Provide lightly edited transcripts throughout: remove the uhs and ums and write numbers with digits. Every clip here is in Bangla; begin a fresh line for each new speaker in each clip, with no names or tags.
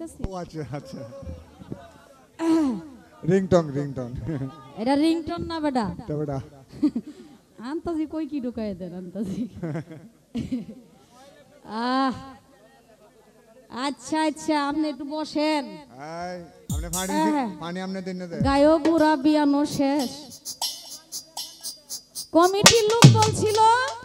বলতেছি।
ও আচ্ছা আচ্ছা, রিংটং রিংটং,
এটা রিংটোন না বেটা,
বেটা
আন্তাজি কই কি ঢুকায় দেন আন্তাজি। আহ আচ্ছা আচ্ছা, আপনি একটু বসেন।
এই আপনি পানি পানি আপনি দিন না দে।
গায়ক বুড়া বিয়ানো শেষ। কমিটির লোক বলছিল,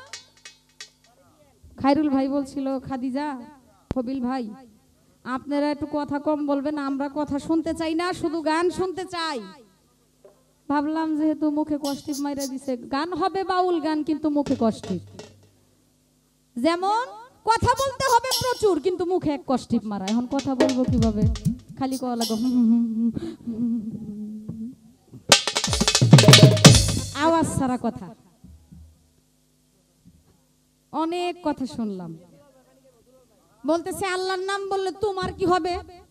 খায়রুল ভাই বলছিল, খাদিজা ফবিল ভাই আপনারা একটু কথা কম বলবেন, আমরা কথা শুনতে চাই না, শুধু গান শুনতে চাই। ভাবলাম যেহেতু মুখে কষ্টিপ মাইরা দিছে, গান হবে বাউল গান কিন্তু মুখে কষ্টিপ। যেমন কথা বলতে হবে প্রচুর কিন্তু মুখে এক কষ্টিপ মারা। এখন কথা বলবো কিভাবে? খালি কওয়া লাগো আওয়াজ ছাড়া কথা। অনেক কথা শুনলাম, বলতেছে আল্লাহর নাম বললে তোমার কি হবে।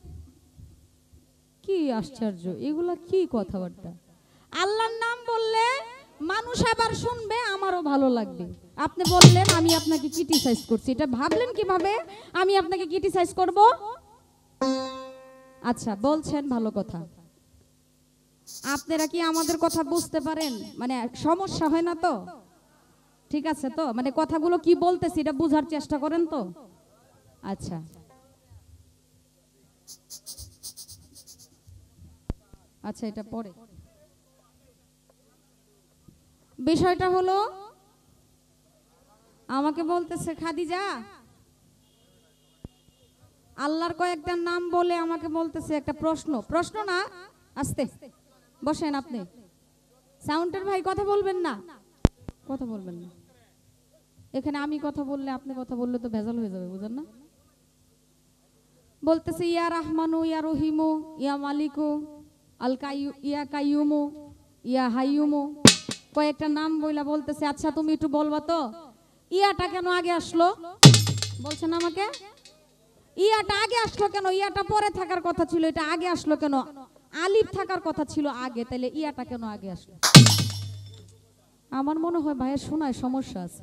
কি আশ্চর্য, এগুলা কি কথাবার্তা? আল্লাহর নাম বললে মানুষ আবার শুনবে, আমারও ভালো লাগবে। আপনি বললেন আমি আপনাকে ক্রিটিসাইজ করছি, এটা ভাবলেন কিভাবে আমি আপনাকে ক্রিটিসাইজ করব? আচ্ছা বলছেন, ভালো কথা। আপনারা কি আমাদের কথা বুঝতে পারেন? মানে সমস্যা হয় না তো? ঠিক আছে তো? মানে কথাগুলো কি বলতেছি এটা বোঝার চেষ্টা করেন তো? আচ্ছা আচ্ছা, এটা পরে। বিষয়টা হলো আমাকে বলতেছে খাদিজা আল্লাহর কয়েকটা নাম বলে আমাকে বলতেছে একটা প্রশ্ন। প্রশ্ন না, আস্তে বসেন আপনি। সাউন্ডের ভাই কথা বলবেন না, কথা বলবেন না। এখানে আমি কথা বললে আপনি কথা বললে তো ভেজাল হয়ে যাবে, বুঝেন না? বলতেছে ইয়া রাহমানু ইয়া রহিমু ইয়া মালিকু আল কাইয়ু ইয়া কাইয়ুমু ইয়া হাইয়ুমু, কয়েকটা নাম বইলা বলতেছে আচ্ছা তুমি একটু বলবা তো ইয়াটা কেন আগে আসলো? বলছেন আমাকে ইয়াটা আগে আসলো কেন? ইয়াটা পরে থাকার কথা ছিল, এটা আগে আসলো কেন? আলিফ থাকার কথা ছিল আগে, তাইলে ইয়াটা কেন আগে আসলো? আমার মনে হয় ভাইয়ের শোনায় সমস্যা আছে,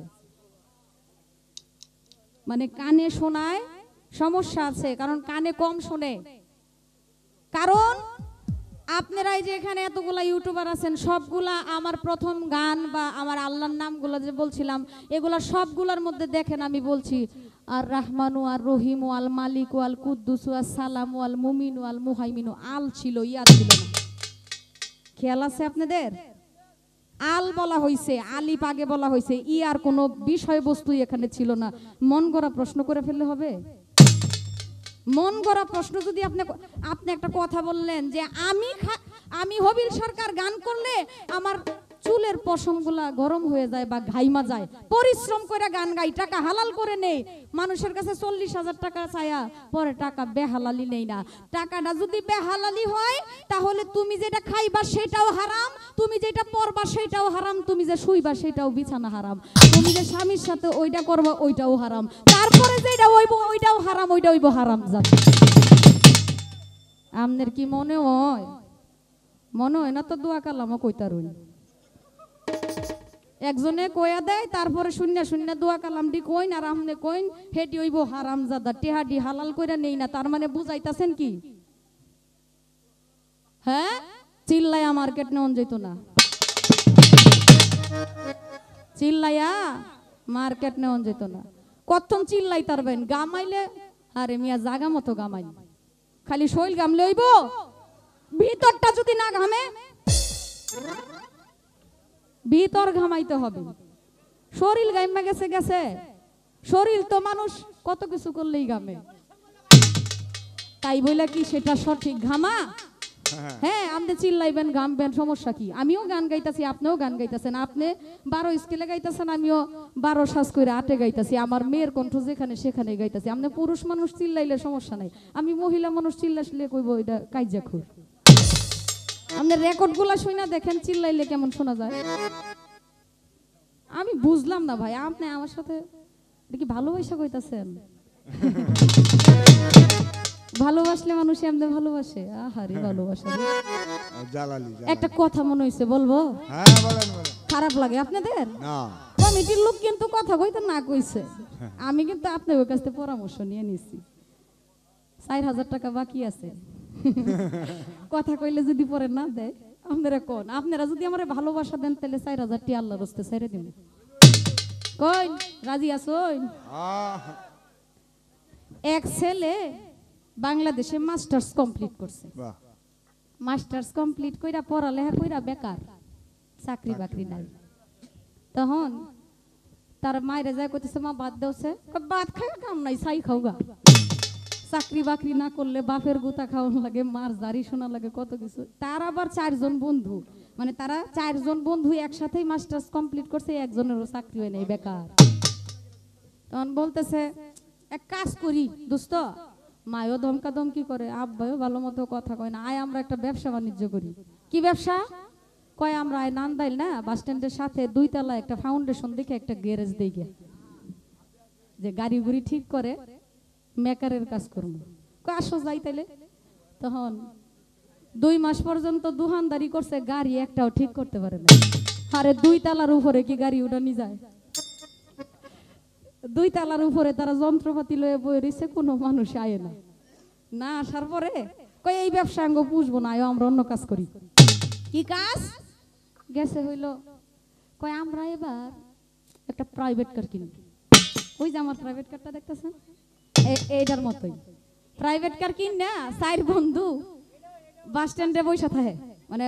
মানে কানে শোনায় সমস্যা আছে, কারণ কানে কম শোনে। কারণ আপনারা এই যে এখানে এতগুলা ইউটিউবার আছেন, সবগুলা আমার প্রথম গান বা আমার আল্লাহর নামগুলো যে বলছিলাম এগুলা সবগুলার মধ্যে দেখেন আমি বলছি আর রাহমানু আর রহিমু আল মালিকু আল কুদ্দুসু আস সালামু আল মুমিনু আল মুহাইমিনু, আল ছিল, ইয়া ছিল না। খেয়াল আছে আপনাদের? আল বলা হয়েছে, আলিফ আগে বলা হয়েছে, ইয়ার কোনো বিষয়বস্তুই এখানে ছিল না। মন গড়া প্রশ্ন করে ফেললে হবে? মন গড়া প্রশ্ন যদি আপনি একটা কথা বললেন যে আমি হবিল সরকার গান করলে আমার চুলের পশমগুলা গরম হয়ে যায় বা ঘাইমা যায়, পরিশ্রম করে গান গাই, টাকা হালাল করে নেই, মানুষের কাছে 40,000 টাকা চায়া পরে টাকা বেহালালি নেই না। টাকাটা যদি বেহালালি হয় তাহলে তুমি যেটা খাইবা সেটাও হারাম, তুমি যেটা পরবা সেটাও হারাম, তুমি যে শুইবা সেটাও বিছানা হারাম, তুমি যে স্বামীর সাথে ওইটা করবা ওইটাও হারাম, তারপরে যেটা হইব ওইটাও হারাম, ওইটা হইব হারাম জাত। আমনের কি মনে হয়? মনে হয় না তো দোয়া কালামও কইতারুন। একজনে কয়া দেয় তারপরে শূন্য শূন্য দোয়া কালামটি কইন আর আমনে কইন হেটি হইব হারামজাদা, টেহাডি হালাল কইরা নেই না, তার মানে বুঝাইতাছেন কি? হ্যাঁ, চিল্লায়া মার্কেট নেওয়া যেত না, চিল্লায়া মার্কেট নেওয়া যেত না। কতক্ষণ চিল্লাই তারবেন? গামাইলে আরে মিয়া জাগা মতো গামাই, খালি শৈল গামলে হইব, ভিতরটা যদি না ঘামে, ভিতর ঘামাইতে হবে। শরীর গাইমা গেছে গেছে, শরীর তো মানুষ কত কিছু করলেই ঘামে, তাই বইলা কি সেটা সঠিক ঘামা? হ্যাঁ, আপনি চিল্লাইবেন ঘামবেন, সমস্যা কি? আমিও গান গাইতাছি, আপনিও গান গাইতেছেন, আপনি 12 স্কেলে গাইতেছেন, আমিও 12 সাজ করে 8-এ গাইতাছি, আমার মেয়ের কণ্ঠ যেখানে সেখানে গাইতাছি। আপনি পুরুষ মানুষ চিল্লাইলে সমস্যা নাই, আমি মহিলা মানুষ চিল্লাইলে কইব এটা কাইজাখুর। আপনি রেকর্ডগুলা শুনা দেখেন চিল্লাইলে কেমন শোনা যায়। আমি বুঝলাম না ভাই, আপনি আমার সাথে কি ভালোবাসা কইতাছেন? ভালোবাসলে মানুষ এমনি ভালোবাসে? আহারে ভালোবাসা। একটা কথা মনে হইছে বলবো?
হ্যাঁ বলেন বলেন।
খারাপ লাগে আপনাদের?
না,
কমিটির লোক কিন্তু কথা কইতে না কইছে, আমি কিন্তু আপনাদের কাছ থেকে পরামর্শ নিয়ে নিছি। 4,000 টাকা বাকি আছে। কথা কইলে যদি পরে না দেয় আপনারা কোন, আপনারা যদি আমারে ভালোবাসা দেন তাহলে 4,000 টি আল্লাহর রাস্তে ছেড়ে দিন। কই রাজি আছোই? এক ছেলে বাংলাদেশে মাস্টার্স কমপ্লিট করছে।
বাহ,
মাস্টার্স কমপ্লিট কইরা পড়ালেখা কইরা বেকার, চাকরি বাকরি নাই। তখন তার মায়ের যায় কইতেছে মা বাদ দেওছে, বাদ খাওয়া কাম নাই, ছাই খাওগা। চাকরি বাকরি না করলে বাপের গুতা খাওয়ানো লাগে, মার জারি শোনা লাগে, কত কিছু। তার আবার 4 জন বন্ধু, মানে তারা 4 জন বন্ধু একসাথেই মাস্টার্স কমপ্লিট করছে, একজনেরও চাকরি হয় নাই, বেকার। তখন বলতেছে এক কাজ করি দোস্ত, মায়ও ধমকা ধমকি করে, আব্বাও ভালো মতো কথা কয় না, আয় আমরা একটা ব্যবসা বাণিজ্য করি। কি ব্যবসা? কয় আমরা আয় নান্দাইল না বাস স্ট্যান্ডের সাথে 2 তলা একটা ফাউন্ডেশন দেখে একটা গ্যারেজ দেই গিয়া, যে গাড়ি গুড়ি ঠিক করে মেকারের কাজ করবো। কয় আসো যাই তাইলে। তখন 2 মাস পর্যন্ত দোকানদারি করছে, গাড়ি একটাও ঠিক করতে পারে না। আরে 2 তলার উপরে কি গাড়ি উঠানি যায়? 2 তলার উপরে তারা যন্ত্রপাতি লয়ে বই রয়েছে, কোনো মানুষ আয় না। না আসার পরে কয় এই ব্যবসা আঙ্গ পুষবো না, আমরা অন্য কাজ করি। কি কাজ? গেছে হইলো, কয় আমরা এবার একটা প্রাইভেট কার কিনব। ওই যে আমার প্রাইভেট কারটা দেখতেছেন, এইটার মতোই প্রাইভেট কার কিন না 4 বন্ধু বাস স্ট্যান্ডে বসে থাকে, মানে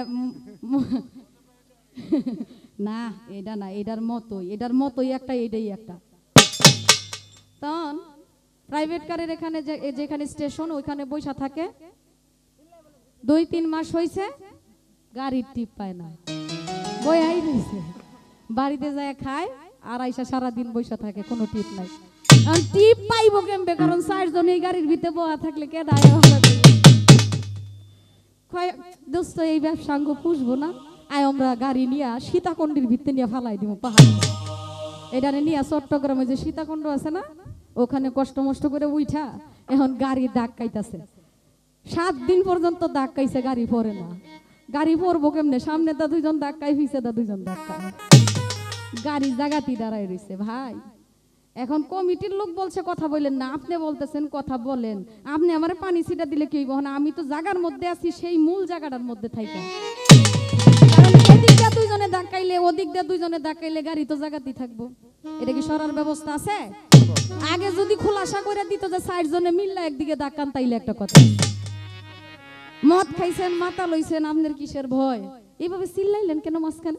না এটা না, এটার মতোই একটা, এইটাই একটা। তখন প্রাইভেট কারের এখানে যেখানে স্টেশন ওইখানে বসে থাকে। 2-3 মাস হয়েছে গাড়ির টিপ পায় না, বই আই রয়েছে, বাড়িতে যায় খায় আর আইসা সারাদিন বসে থাকে, কোনো টিপ নাই। টিপ পাইবো কেমবে? কারণ 4 জন এই গাড়ির ভিতরে বসা থাকলে কে দায়? দোস্ত এই ব্যবসা আঙ্গ পুষবো না, আয় আমরা গাড়ি নিয়ে সীতাকুণ্ডের ভিতরে নিয়ে ফালাই দিব পাহাড়। এটারে নিয়ে চট্টগ্রামে যে সীতাকুণ্ড আছে না, ওখানে কষ্ট মষ্ট করে উঠা এখন গাড়ি দাগ কাইতাছে। 7 দিন পর্যন্ত দাগ কাইছে, গাড়ি পরে না। গাড়ি পরবো কেমনে? সামনে দা 2 জন দাগ কাই, পিছে দা 2 জন দাগ কাই, গাড়ি জায়গাতে দাঁড়ায় রয়েছে। ভাই এখন কমিটির লোক বলছে কথা বলেন না, আপনি বলতেছেন কথা বলেন। আপনি আমার পানি ছিটা দিলে কি হইব? আমি তো জায়গার মধ্যে আছি, সেই মূল জায়গাটার মধ্যে থাকি। কারণ এদিক দিয়ে 2 জনে ধাক্কাইলে, ওদিক দিয়ে 2 জনে ধাক্কাইলে গাড়ি তো জায়গাতেই থাকবো। এটা কি সরার ব্যবস্থা আছে? আগে যদি খোলাসা করে দিত যে 4 জনে মিললে একদিকে ধাক্কান, তাইলে একটা কথা। মদ খাইছেন, মাথা লইছেন, আপনার কিসের ভয়? এইভাবে চিল্লাইলেন কেন মাঝখানে?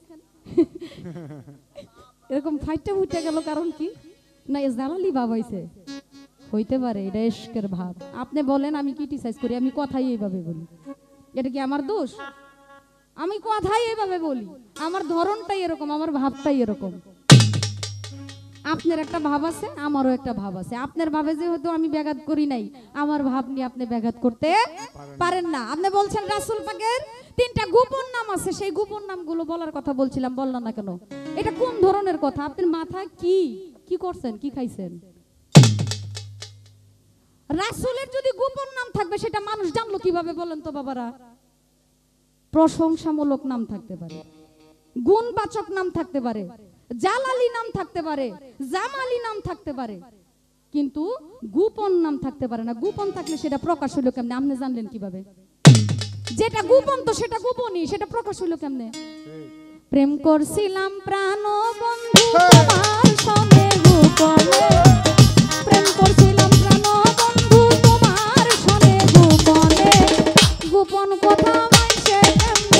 এরকম ফাইটটা উঠে গেল কারণ কি? না এ জালালি ভাব হইছে, হইতে পারে এটা ইশকের ভাব। আপনি বলেন আমি ক্রিটিসাইজ করি, আমি কথাই এইভাবে বলি, এটা কি আমার দোষ? আমি কথাই এইভাবে বলি, আমার ধরনটাই এরকম, আমার ভাবটাই এরকম। আপনার একটা ভাব আছে, আমারও একটা ভাব আছে। আপনার ভাবে যে হয়তো আমি ব্যাঘাত করি নাই, আমার ভাব নিয়ে আপনি ব্যাঘাত করতে পারেন না। আপনি বলছেন রাসূল পাকের 3টা গোপন নাম আছে, সেই গোপন নামগুলো বলার কথা বলছিলাম, বললাম না কেন? এটা কোন ধরনের কথা? আপনার মাথায় কি করছেন, কি খাইছেন? রাসূলের যদি গোপন নাম থাকবে সেটা মানুষ জানলো কিভাবে বলেন তো বাবারা? প্রশংসামূলক নাম থাকতে পারে, গুণবাচক নাম থাকতে পারে, জালালি নাম থাকতে পারে, জামালি নাম থাকতে পারে, কিন্তু গোপন নাম থাকতে পারে না। গোপন থাকলে সেটা প্রকাশ হইলো কেমনে? আপনি জানলেন কিভাবে? যেটা গোপন তো সেটা গোপনই, সেটা প্রকাশ হইলো কেমনে? প্রেম করছিলাম প্রাণ বন্ধু তোমার সঙ্গে গোপনে, প্রেম করছিলাম প্রাণ বন্ধু তোমার সঙ্গে গোপনে, গোপন কথা মাইসে কেমনে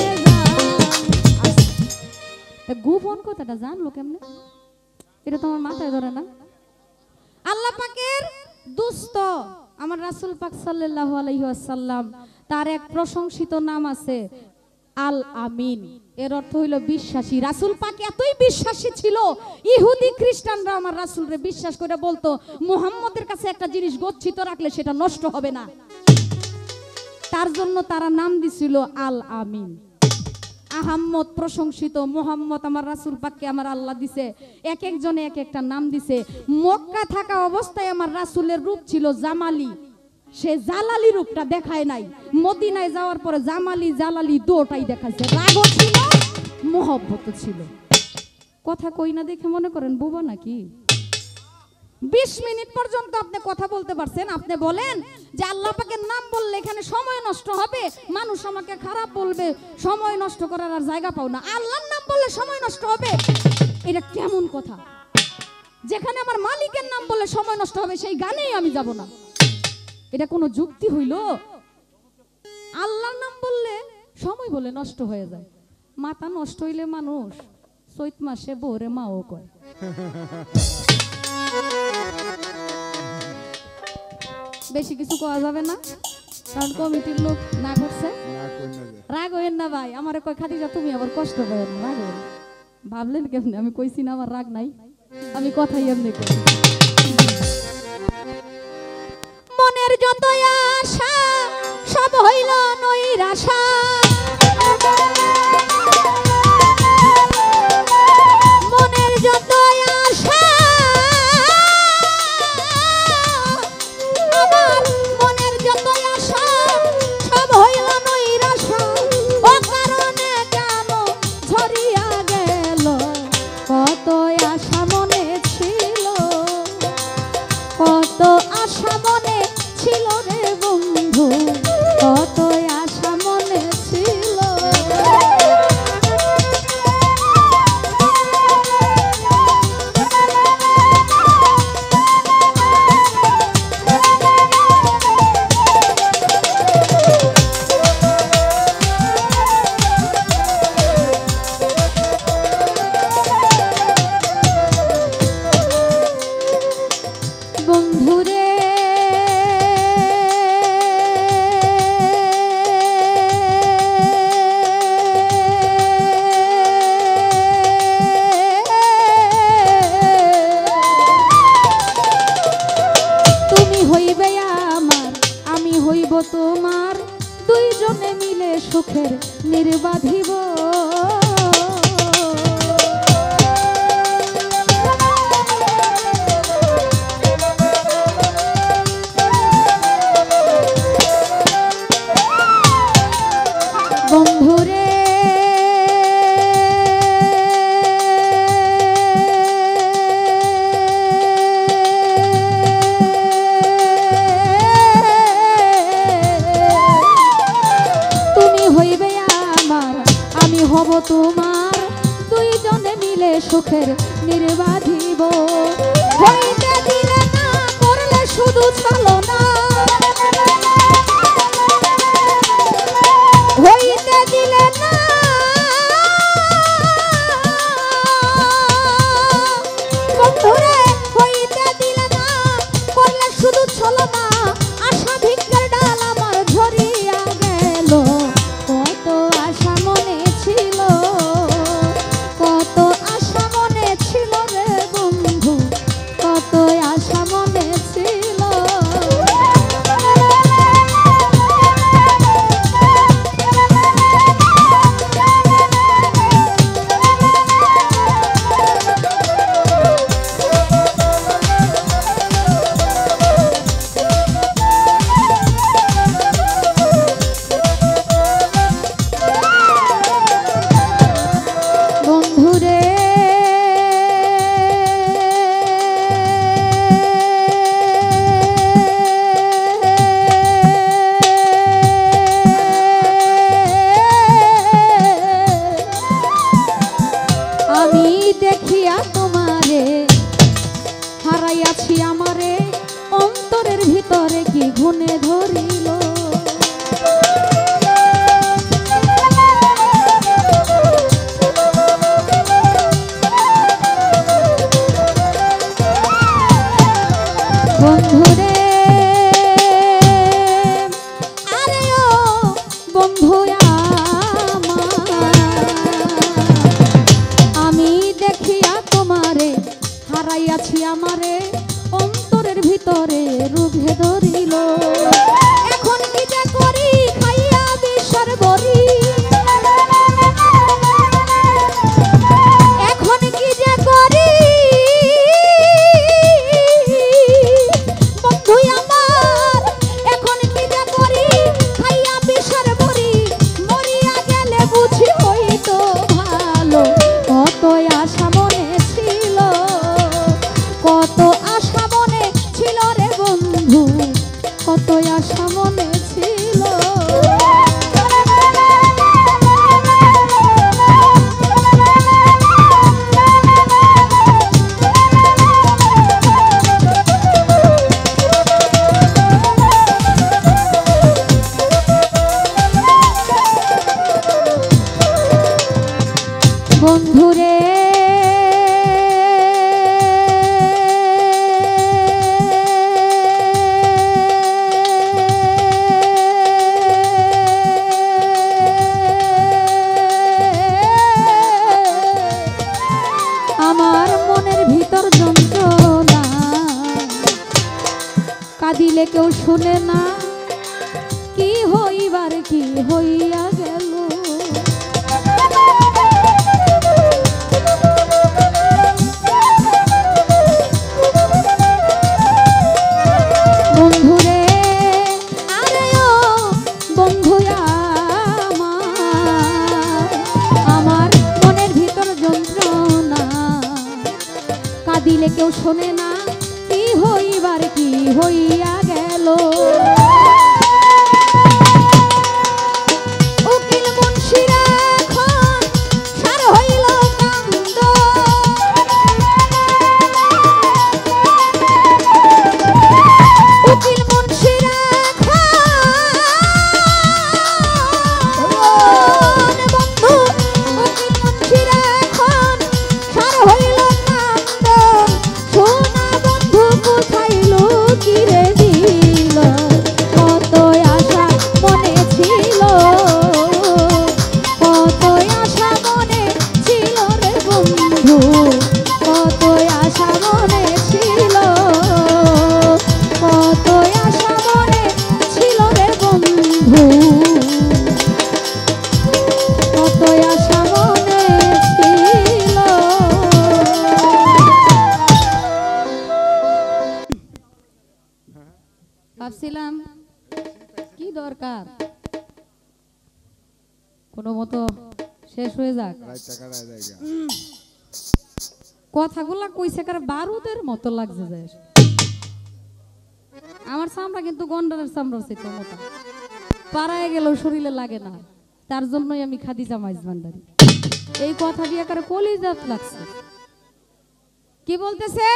জান? গোপন কথাটা জানলো কেমনে? এটা তোমার মাথায় ধরে না? আল্লাহ পাকের দোস্ত আমার রাসূল পাক সাল্লাল্লাহু আলাইহি ওয়াসাল্লাম, তার এক প্রশংসিত নাম আছে আল আমিন। এর অর্থ হইল বিশ্বাসী। রাসূল পাক এতই বিশ্বাসী ছিল, ইহুদি খ্রিস্টানরা আমার রাসূলরে বিশ্বাস করে বলতো মুহাম্মদের কাছে একটা জিনিস গচ্ছিত রাখলে সেটা নষ্ট হবে না। তার জন্য তারা নাম দিছিল আল আমিন। আহাম্মদ প্রশংসিত, মুহাম্মদ আমার রাসূল পাককে আমার আল্লাহ দিছে, এক একজনে এক একটা নাম দিছে। মক্কা থাকা অবস্থায় আমার রাসূলের রূপ ছিল জামালি, সে জালালি রূপটা দেখায় নাই। মদিনায় যাওয়ার পরে জামালি জালালি দুটোই দেখাইছে। রাগও ছিল, মহব্বত ছিল। কথা কই না দেখে মনে করেন বোবা নাকি? 20 মিনিট পর্যন্ত আপনি কথা বলতে পারছেন। আপনি বলেন যে আল্লাহ পাকের নাম বললে এখানে সময় নষ্ট হবে, মানুষ আমাকে খারাপ বলবে, সময় নষ্ট করার আর জায়গা পাও না। আল্লাহর নাম বললে সময় নষ্ট হবে, এটা কেমন কথা? যেখানে আমার মালিকের নাম বললে সময় নষ্ট হবে সেই গানেই আমি যাব না, এটা কোনো যুক্তি হইল? আল্লাহর নাম বললে সময় বলে নষ্ট হয়ে যায়। মাথা নষ্ট হইলে মানুষ চৈত মাসে বউরে মাও কয়। বেশি কিছু কওয়া যাবে না, কারণ কমিটির লোক না করছে। রাগ হইেন না ভাই, আমারে কয় খাদিজা তুমি আবার কষ্ট পাও না, রাগ হইেন। ভাবলেন কেমনে? আমি কইছি না আমার রাগ নাই, আমি কথাই এমনি কই। মনের যত আশা সব হইল নৈরাশা, মনের যত আশা, আমার মনের যত আশা সব হইল নৈরাশা। ও কারণে কেন ঝরিয়া গেল কত আশা মনে ছিল, কত আশা মনে ছিল রে বন্ধু, কত আশা মনে ছিল। বন্ধুরে তুমি হইবে আমার, আমি হইব তোমার, দুইজনে মিলে সুখের নির্বাধিব। বন্ধুরে তুমি হইবে আমার, আমি হব তোমার, দুইজনে মিলে সুখের নির্বাধিব। হইতে দিলে না, করলে শুধু ছলনা, হইতে দিলে না, বন্ধুরে হইতে দিলে না, করলে শুধু ছলনা। আশা ভিক্ষার ডাল আমার ঝরিয়া গেল, কত আশা মনে ছিল, কত আশা মনে ছিল রে বন্ধু, কত আশা মনে ছিল। বন্ধুরে আমি দেখিয়া তোমারে হারাইয়াছি, আমারে অন্তরের ভিতরে কি ঘুনে ধরিল। বন্ধুরে আরে ও বন্ধু আমি দেখিয়া তোমারে হারাইয়াছি, আমারে অন্তরের ভিতরে রুভে ধরিল। এখন কি যে করি খাইয়া বিষর বরি, এখন কি যে করি বন্ধু আমার, এখন কি যে করি খাইয়া বিষর বরি, মরিয়া গেলে বুঝি হইতো ভালো। কত আশা মনে ছিল, কত আশা কত আশা মনে ছিল বন্ধুরে আমার মনের ভিতর যন্ত্রণা কাঁদিলে কেউ শুনে না কি হইবার কি হইয়া গেল বন্ধুরে আরে ও বন্ধু আমার মনের ভিতর যন্ত্রণা কাঁদিলে কেউ শোনে না কি হইবার কি হইয়া গেল উকিল মুন্সিরা এখন সার হইল কান্দ উকিল মুন্সিরা বন্ধু উকিল মুন্সিরা এখন সার হইল কান্দ সোনা বন্ধু কোথায় লুকিয়ে দিল কত আশা মনে ছিল কত আশা মনে ছিল রে বন্ধু কত আশা মনে ছিল কত আশা মনে ছিল রে বন্ধু কত আশা মনে ছিল ভাবছিলাম কি দরকার কোনো মতো শেষ হয়ে যাক
রাত টাকা রায় যায়
কথাগুলা কইছে কার বারুদের মতো লাগছে যায় আমার চামড়া কিন্তু গন্ডারের চামড়া হচ্ছে তো মোটা পাড়ায় গেলেও শরীরে লাগে না তার জন্যই আমি খাদিজা মাইজ ভান্ডারি এই কথা দিয়ে কার কলিজাত লাগছে কি বলতেছে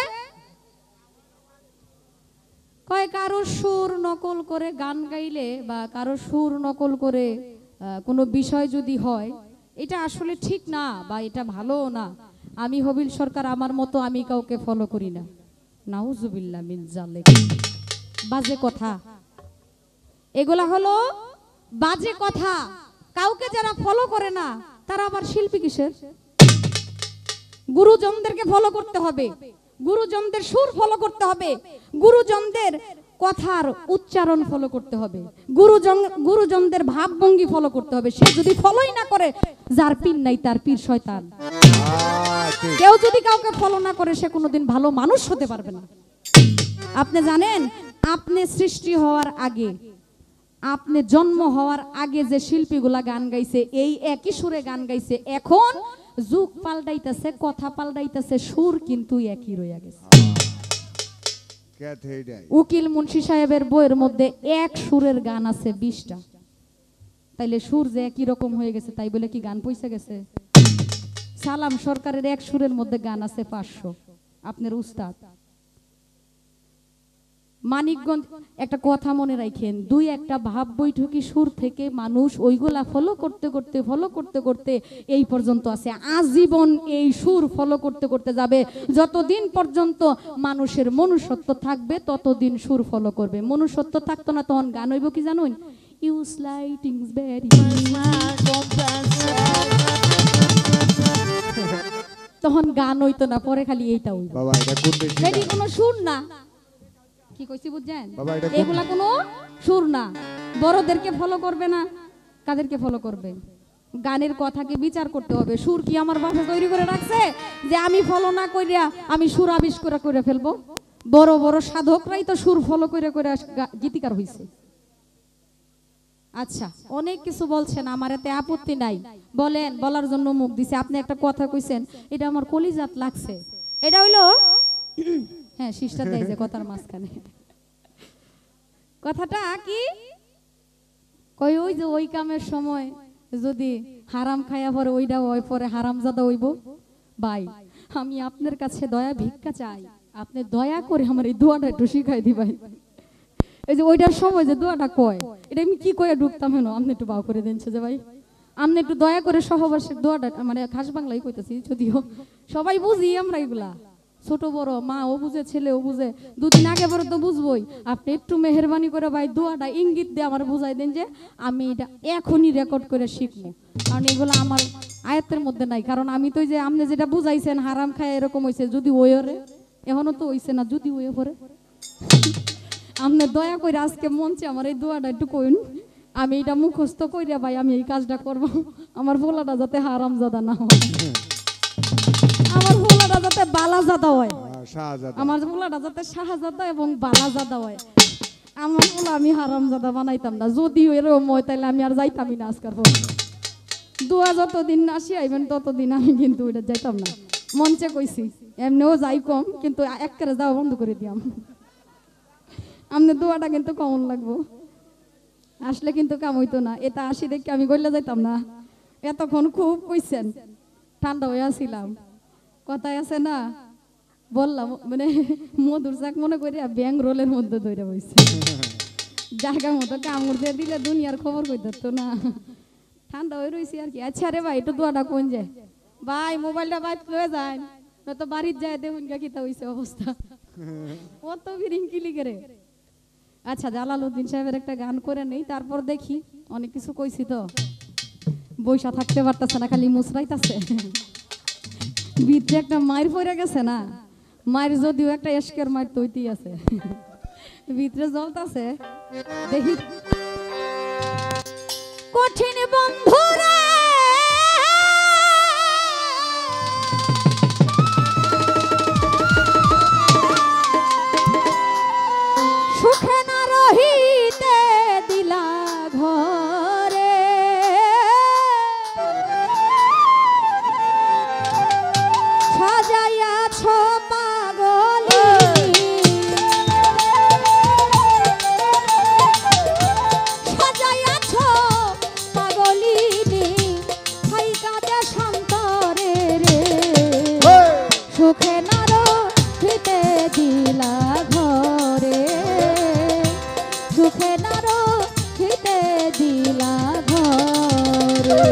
কয় কারো সুর নকল করে গান গাইলে বা কারো সুর নকল করে কোনো বিষয় যদি হয় এটা আসলে ঠিক না বা এটা ভালো না আমি হবিল সরকার আমার মতো আমি কাউকে ফলো করি না নাউজুবিল্লাহ মিন জালিক বাজে কথা এগুলা হলো বাজে কথা কাউকে যারা ফলো করে না তারা আবার শিল্পী কিসের গুরুজনদেরকে ফলো করতে হবে গুরুজনদের সুর ফলো করতে হবে গুরুজনদের কথার উচ্চারণ ফলো করতে হবে গুরুজনদের ভাবভঙ্গি ফলো করতে হবে সে যদি ফলোই না করে যার পীর নাই তার পীর শয়তান কেউ যদি কাউকে ফলো না করে সে কোনোদিন ভালো মানুষ হতে পারবে না আপনি জানেন আপনি সৃষ্টি হওয়ার আগে আপনি জন্ম হওয়ার আগে যে শিল্পীগুলা গান গাইছে এই একই সুরে গান গাইছে এখন যুগ পাল্টাইতেছে কথা পাল্টাইতেছে সুর কিন্তু একই রইয়া গেছে উকিল মুন্সি সাহেবের বইয়ের মধ্যে এক সুরের গান আছে 20টা তাইলে সুর যে একই রকম হয়ে গেছে তাই বলে কি গান পয়সা গেছে সালাম সরকারের এক সুরের মধ্যে গান আছে 500 আপনার উস্তাদ মানিকগঞ্জ একটা কথা মনে রাখেন দুই একটা ভাব বৈঠকি সুর থেকে মানুষ ওইগুলা ফলো করতে করতে এই পর্যন্ত আছে আজীবন এই সুর ফলো করতে করতে যাবে যতদিন পর্যন্ত মানুষের মনুষ্যত্ব থাকবে ততদিন সুর ফলো করবে মনুষ্যত্ব থাকতো না তখন গান হইব কি জানুন ইউ স্লাইটিংস ভেরি তখন গান হইতো না পরে খালি এইটা হইব বাবা এটা কোন দেশে এটি কোনো সুর না কি কইছি বুঝছেন এগুলা কোনো সুর না বড়দেরকে ফলো করবে না কাদেরকে ফলো করবে গানের কথাকে বিচার করতে হবে সুর কি আমার ভাষা তৈরি করে রাখছে যে আমি ফলো না কইরা আমি সুর আবিষ্কার করে ফেলবো বড় বড় সাধকরাই তো সুর ফলো করে গীতিকার হইছে আচ্ছা অনেক কিছু বলছেন আমার এতে আপত্তি নাই বলেন বলার জন্য মুখ দিছে আপনি একটা কথা কইছেন এটা আমার কলিজাত লাগছে এটা হইলো হ্যাঁ শিষ্টার দেয় যে কথার মাঝখানে কথাটা কি কই ওই যে ওই কামের সময় যদি হারাম খায়া পরে ওইটা ওই পরে হারামজাদা হইব। ভাই আমি আপনার কাছে দয়া ভিক্ষা চাই, আপনি দয়া করে আমার এই দোয়াটা একটু শিখাই দি ভাই। এই যে ওইটার সময় যে দোয়াটা কয় এটা আমি কি কয়ে ঢুকতাম হেন, আপনি একটু বাউ করে দিনছে যে ভাই আপনি একটু দয়া করে সহবাসের দোয়াটা, মানে খাস বাংলাই কইতাছি যদিও সবাই বুঝি আমরা এগুলা, ছোট বড় মা ও বুঝে ছেলে ও বুঝে, দুদিন আগে পরে তো বুঝবই। আপনি একটু মেহেরবানি করে ভাই দোয়াটা ইঙ্গিত দিয়ে আমার বুঝাই দেন যে আমি এটা এখনই রেকর্ড করে শিখবো, কারণ এগুলো আমার আয়ত্তের মধ্যে নাই। কারণ আমি তো যে আপনি যেটা বুঝাইছেন হারাম খায় এরকম হয়েছে, যদি ওরে এখনো তো হইছে না, যদি ওয়ে পরে আপনি দয়া করে আজকে মঞ্চে আমার এই দোয়াটা একটু কইন, আমি এটা মুখস্থ কইরা ভাই আমি এই কাজটা করব, আমার ভোলাটা যাতে হারামজাদা না হয়, আমার ভোলাটা যাতে বালাজাদা হয়, আমার ভোলাটা যাতে শাহজাদা এবং বালাজাদা হয়। আমার ভোলা আমি হারামজাদা বানাইতাম না, যদি এরকম হয় তাহলে আমি আর যাইতামই না আজকাল পর। দোয়া যতদিন না আসি আইবেন ততদিন আমি কিন্তু ওইটা যাইতাম না, মঞ্চে কইছি এমনিও যাই কম, কিন্তু একবারে যাওয়া বন্ধ করে দিয়াম। আমনে দোয়াটা কিন্তু কমন লাগবো, আসলে কিন্তু কাম হইতো না। এটা আসি দেখে আমি গইলা যাইতাম না, এতক্ষণ খুব কইছেন ঠান্ডা হয়ে আসিলাম। কথায় আছে না বললাম মানে মধুর চাক মনে করি ব্যাং রোলের মধ্যে ধরে বইছে, জায়গা মতো কামড় দিয়ে দিলে দুনিয়ার খবর কই দিত না, ঠান্ডা হয়ে রয়েছি আর কি। আচ্ছা রে ভাই একটু দোয়াটা কোন যায় ভাই, মোবাইলটা বাইর লয়ে যায় নয়তো বাড়ির যায় দেখুন কিতা হইছে অবস্থা, অত বিরিং কিলি করে। আচ্ছা জালালউদ্দিন সাহেবের একটা গান করে নেই, তারপর দেখি অনেক কিছু কইছি তো বইসা থাকতে পারতাছে না, খালি মুসরাইতাছে ভিতরে একটা মায়ের পড়ে গেছে না, মায়ের যদিও একটা এশকের মায়ের তৈতি আছে ভিতরে জ্বলতাছে দেখি। কঠিন বন্ধুরা সুখে না রহিতে দিলা ঘরে, সাজাইয়াছ পাগলিনী, সাজাইয়াছ পাগলিনী, থাইকা দেশান্তরে রে, সুখে না রহিতে দিলা ঘরে, সুখে না রহিতে দিলা ঘরে।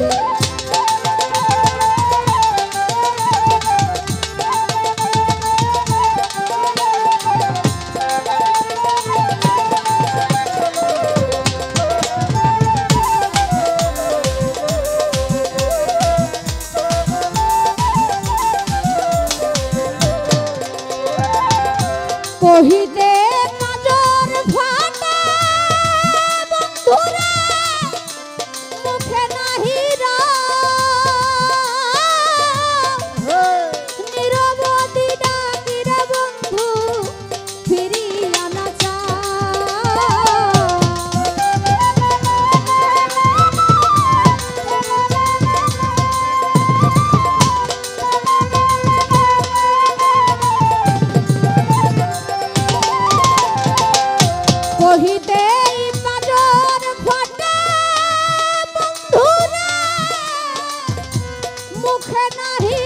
কহিতে কাজর ফাটা বন্ধুরা মুখে নাহি নিরবধি ডাকিরে বন্ধু ফিরিয়া না কহিতে কাজর ফাটা বন্ধুরা মুখে নাহি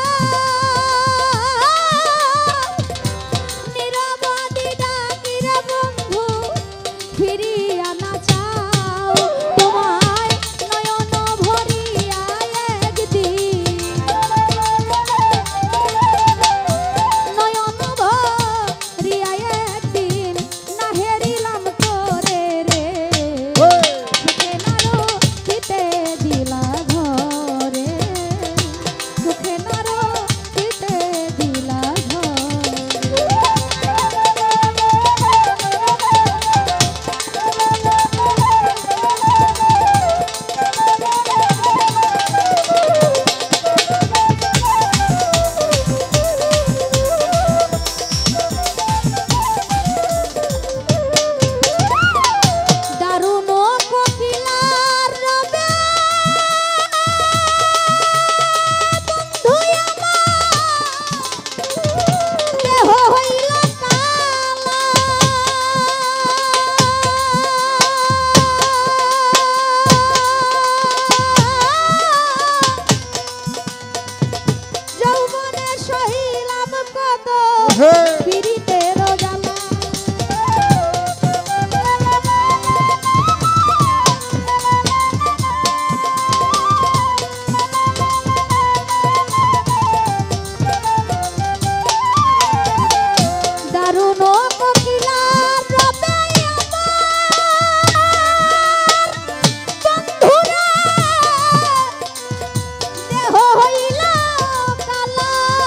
নিরবধি ডাকিরে বন্ধু ফিরিয়া না চাও, তোমায় নয়ন ভরিয়া একদিন, নয়ন ভরিয়া একদিন না হেরিলাম তোরে কোকিলার রবে আমার বন্ধুরা দেহ হইল কালা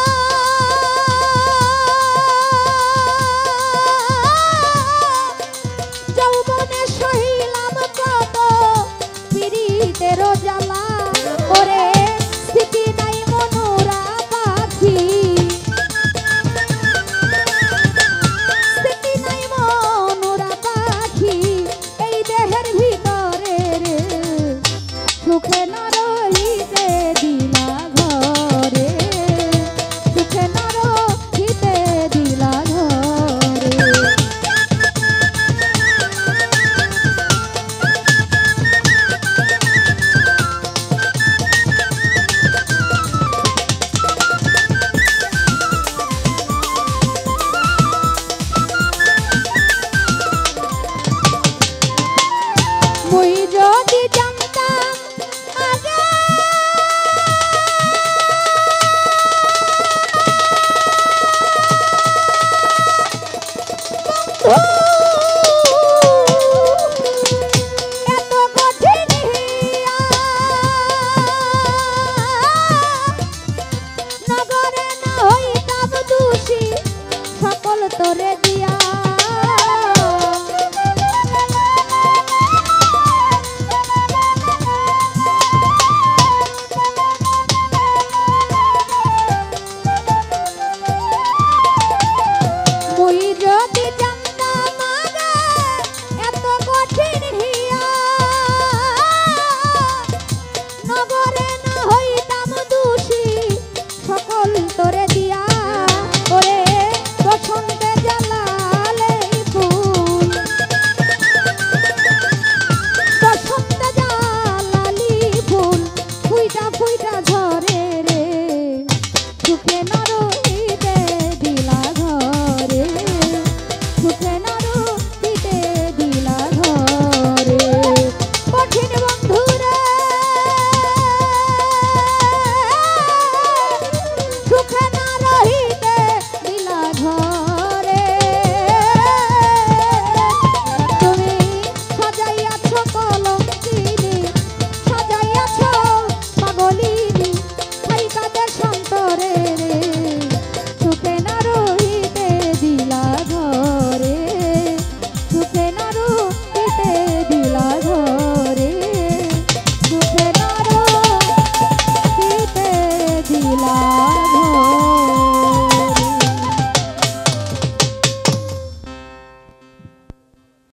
যৌবনে সহিলাম কত পীড়িতের জ্বালা ওরে স্মৃতি নাই মনোরা পাখি স্মৃতি নাই মনোরা পাখি এই দেহের ভিতরে রে সুখে না রহিতে দিলা ঘরে সুখে না রহিতে দিলা ঘরে মুই যদি জানতাম আগে এত কঠিন হিয়া নগরে না হইতাম দোষী সকল তোরে দিয়া মুই যদি